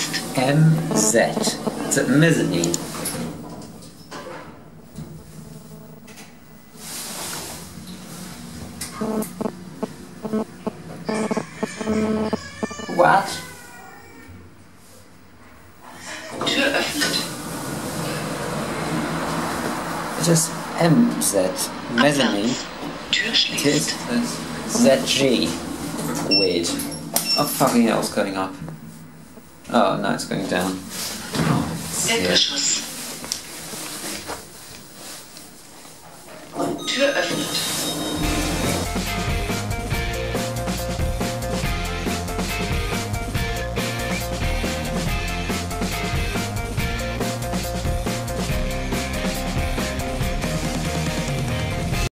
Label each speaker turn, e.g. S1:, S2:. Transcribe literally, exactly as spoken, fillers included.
S1: schließt.
S2: M Z. It's at mezzanine. What?
S1: Tür öffnet.
S2: It is M Z. Mezzanine.
S1: Tür
S2: It
S1: schließt.
S2: is Z G. Weird. Oh fucking hell, it's going up. Oh no, it's going down.
S1: Erdgeschoss. Tür öffnet.